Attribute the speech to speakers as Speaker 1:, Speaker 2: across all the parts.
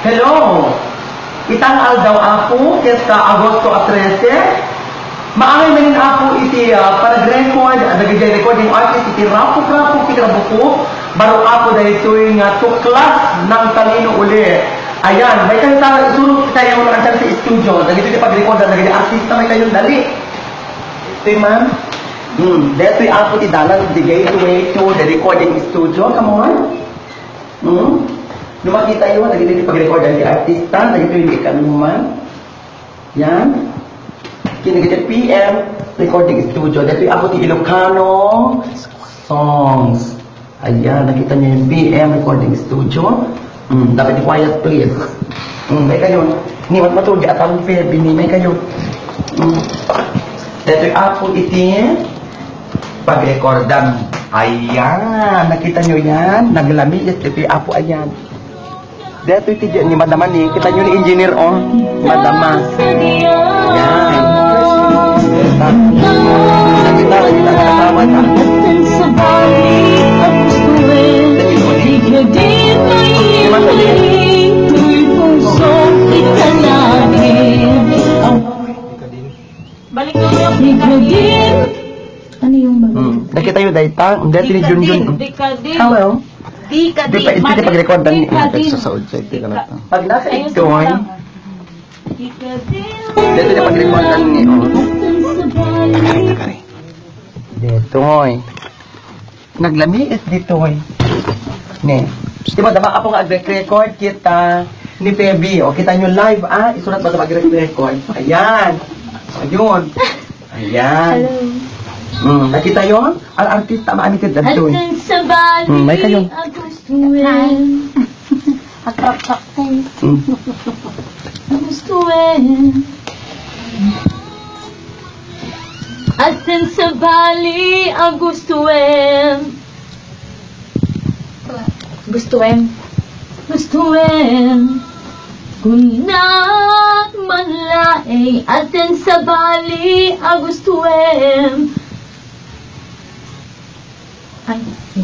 Speaker 1: Hello. Itangal daw ako kesta Agosto 13. Maangay manin ako iti pag-record, nag-record recording artist iti rapo-rapo tigrabuko baro ako dahil nga tuklas ng talino uli. Ayan, may kanta isulong tayo mga dyan sa studio. Dahil ito pag-record na naging artista may kayong dali. Ito yung ma'am. Dito yung ako ti dalan the gateway to the recording studio. Come on. Lumakita yun, naging ito pag-record ng artista. Dahil ito yung ikanuman. Yan. Kinagigit PM recording studio. Dito ako ti Ilocano songs. Ayan, nakita niyo yung PM recording studio. Dapat quiet please. May kayo. Niwat matulog at ang Febini. May kayo. Dito ako iti pag-recordan. Ayan, nakita niyo yan. Naglami. Dito ako ayan. Dito iti ni Madama ni. Kita niyo ni engineer Madama. Ayan. Nakita nakatawa ka.
Speaker 2: Sa balik ang gustuin, higladin ay iulit, tu'y pusong ikalangin. Balik ko yung higladin. Ano yung balik?
Speaker 1: Nakita yun dahil dahil ni Junjun.
Speaker 2: Dikadin.
Speaker 1: Hello.
Speaker 2: Dikadin.
Speaker 1: Hindi pag-record ng
Speaker 2: Dikadin.
Speaker 1: sa sound check. Pag nasa ito,
Speaker 2: Dikadin.
Speaker 1: dito na pag-record ng dito, naglamiit dito, ne. Diba, dama ako nga record kita ni Pebi, o kita nyo live, isulat ba ito mag-record? Ayan. Ayun. Ayan. Nakita yun? Ang artista, maani ka dito,
Speaker 2: Hanggang sa balik
Speaker 1: may kayo.
Speaker 2: ang gustuin. Akrap-kapay. Ang gustuin. Atin sa bali ang gustuin. Gustuin. Kung nagmanlaing atin sa bali ang gustuin. Ay,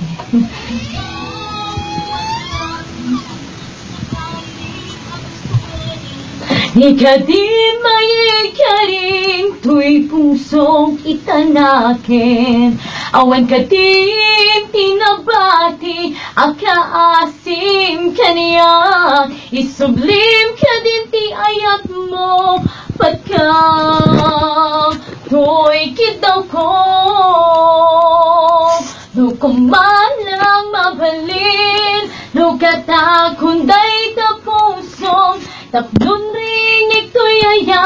Speaker 2: Ikadi mayikaring tu'y pusong itanakin. Awan ka din tinabati akaasim kaniya. Isublim ka din ti ayat mo pagka to'y kitaw ko. Lukuman lang mabalin, lukata kunday ta pusong tapdun ring ito'y ayat.